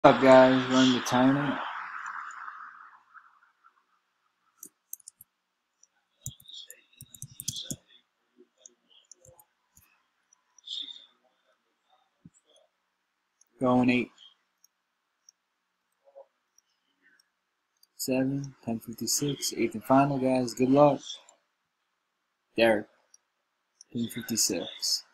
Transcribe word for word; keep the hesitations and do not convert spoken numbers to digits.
What's up, guys? Run the tournament. Going eight. Seven. ten fifty-six. Eighth and final, guys. Good luck. Derek. ten fifty-six.